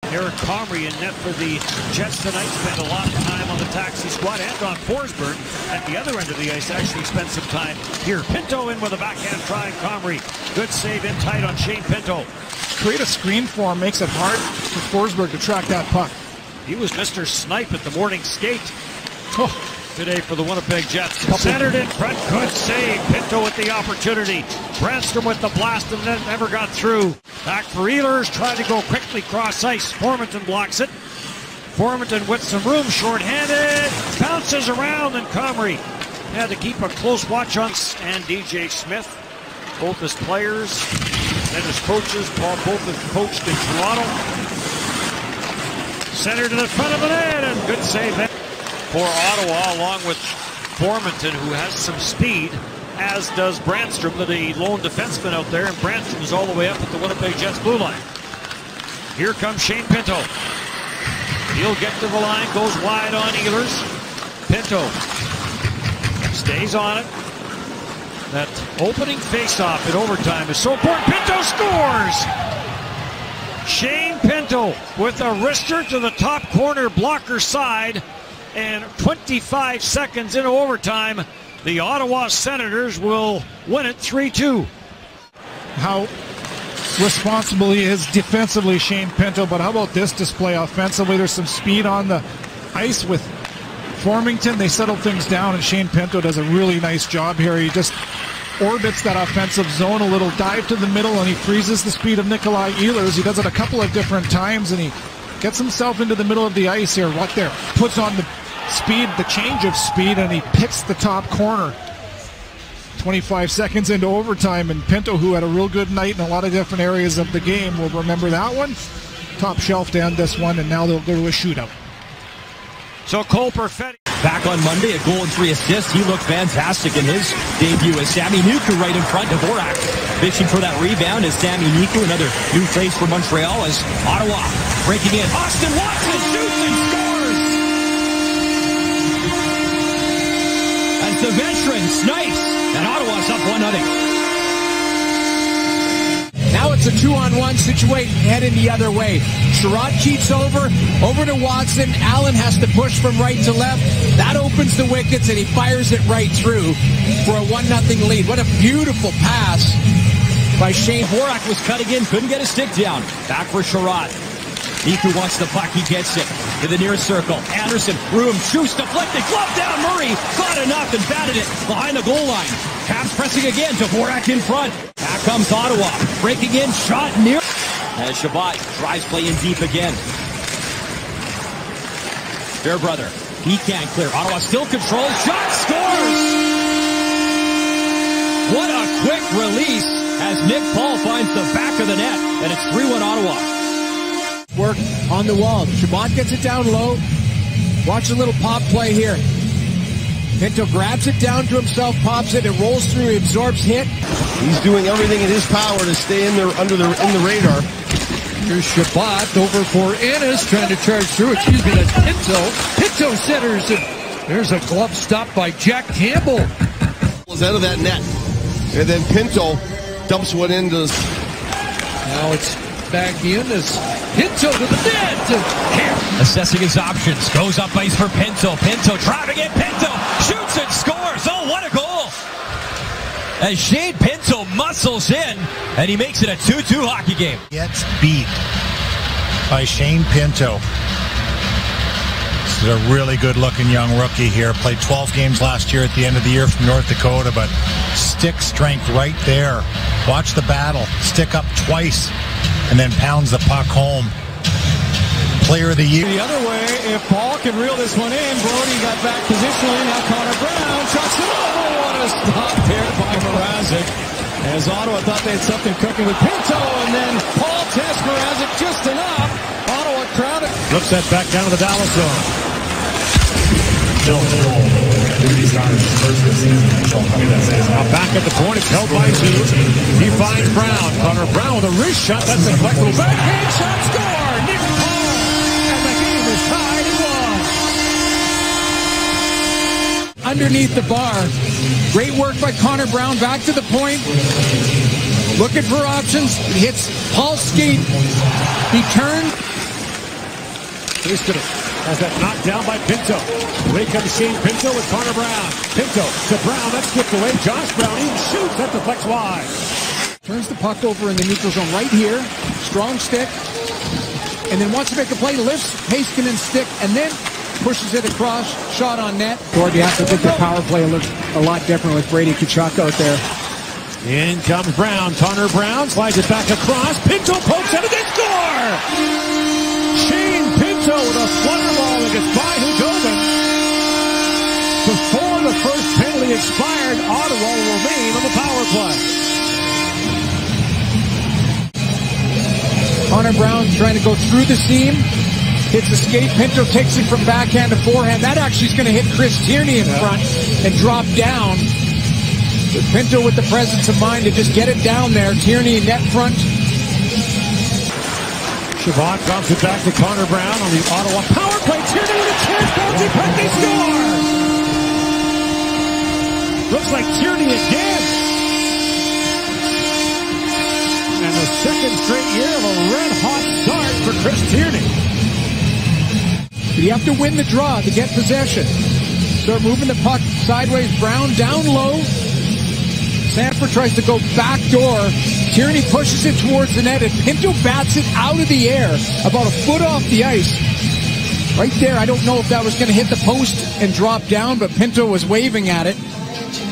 Eric Comrie in net for the Jets tonight. Spent a lot of time on the taxi squad. Anton Forsberg at the other end of the ice actually spent some time here. Pinto in with a backhand try. Comrie, good save in tight on Shane Pinto. Create a screen for him, makes it hard for Forsberg to track that puck. He was Mr. Snipe at the morning skate today for the Winnipeg Jets. Centered in front, good save. Pinto with the opportunity. Brandstrom with the blast and then never got through. Back for Ehlers, trying to go quickly cross ice. Formenton blocks it. Formenton with some room, shorthanded, bounces around, and Comrie had to keep a close watch on. And DJ Smith, both as players and as coaches, both have coached in Toronto. Centered to the front of the net, and good save for Ottawa, along with Formenton, who has some speed, as does Brandstrom, the lone defenseman out there, and Brandstrom is all the way up at the Winnipeg Jets blue line. Here comes Shane Pinto. He'll get to the line, goes wide on Ehlers. Pinto stays on it. That opening face-off in overtime is so important. Pinto scores! Shane Pinto with a wrister to the top corner blocker side, and 25 seconds into overtime, the Ottawa Senators will win it 3-2. How responsible he is defensively, Shane Pinto, but how about this display offensively? There's some speed on the ice with Formenton. They settle things down, and Shane Pinto does a really nice job here. He just orbits that offensive zone, a little dive to the middle, and he freezes the speed of Nikolai Ehlers. He does it a couple of different times, and he gets himself into the middle of the ice here. What there? Puts on the speed, the change of speed, and he picks the top corner. 25 seconds into overtime, and Pinto, who had a real good night in a lot of different areas of the game, will remember that one. Top shelf to end this one, and now they'll go to a shootout. So Cole Perfetti back on Monday, a goal and 3 assists. He looked fantastic in his debut as Sami Niku right in front. Dvorak fishing for that rebound as Sami Niku, another new face for Montreal, as Ottawa breaking in. Austin Watson shoots and scores! As the veteran snipes, and Ottawa's up 1-0. Now it's a 2-on-1 situation, heading the other way. Sherrod cheats over to Watson. Allen has to push from right to left. That opens the wickets, and he fires it right through for a 1-0 lead. What a beautiful pass by Shane. Dvorak was cutting in, couldn't get a stick down. Back for Sherrod. Niku wants the puck, he gets it to the near circle. Anderson, room, shoots, deflected, glove down. Murray got enough and batted it behind the goal line. Caps pressing again, Dvorak in front. Back comes Ottawa, breaking in, shot near. As Shabbat tries playing deep again. Fairbrother, he can't clear. Ottawa still controls, shot, scores! What a quick release as Nick Paul finds the back of the net, and it's 3-1 Ottawa. Work on the wall. Shabbat gets it down low. Watch a little pop play here. Pinto grabs it down to himself, pops it, it rolls through, he absorbs hit. He's doing everything in his power to stay in there in the radar. Here's Shabbat over for Ennis, trying to charge through. Excuse me, that's Pinto. Pinto centers, and there's a glove stop by Jack Campbell. Was out of that net, and then Pinto dumps one into. Now it's back in as Pinto to the net. Assessing his options, goes up ice for Pinto. Pinto driving it, Pinto shoots and scores. Oh, what a goal! As Shane Pinto muscles in, and he makes it a 2-2 hockey game. Gets beat by Shane Pinto. This is a really good-looking young rookie here. Played 12 games last year at the end of the year from North Dakota, but stick strength right there. Watch the battle. Stick up twice, and then pounds the puck home. Player of the year. The other way, if Paul can reel this one in, Brody got back positionally, now Connor Brown shots it over. What a stop there by Mrazek. As Ottawa thought they had something cooking with Pinto, and then Paul tests Mrazek just enough. Ottawa crowded. Looks that back down to the Dallas zone. Now back at the point, it's held by two. He finds Brown. Connor Brown with a wrist shot. That's a collectible backhand shot. Score! Nick Paul! And the game is tied at 1. Underneath the bar. Great work by Connor Brown. Back to the point. Looking for options. He hits Paul's skate. He turned. Hasted it. Has that knocked down by Pinto. Away comes Shane Pinto with Connor Brown. Pinto to Brown. That's stripped away. Josh Brown, he shoots. That deflects wide. Turns the puck over in the neutral zone right here. Strong stick. And then wants to make a play. Lifts Haskinen's stick and then pushes it across. Shot on net. Gord, you have to think the power play looks a lot different with Brady Tkachuk out there. In comes Brown. Connor Brown slides it back across. Pinto pokes it and they score! Shane Pinto with a flutter ball that gets by Hudobin. Before the first penalty expired, Ottawa will remain on the power play. Connor Brown trying to go through the seam. Hits the skate. Pinto takes it from backhand to forehand. That actually is going to hit Chris Tierney in front and drop down. But Pinto with the presence of mind to just get it down there. Tierney net front. Shabbat drops it back to Connor Brown on the Ottawa power play. Tierney with a chance. Bouncy puck. They score! Looks like Tierney again. And the second straight year of a red-hot start for Chris Tierney. But you have to win the draw to get possession. Start moving the puck sideways. Brown down low. Sanford tries to go back door. Tierney pushes it towards the net, and Pinto bats it out of the air, about a foot off the ice. Right there, I don't know if that was going to hit the post and drop down, but Pinto was waving at it.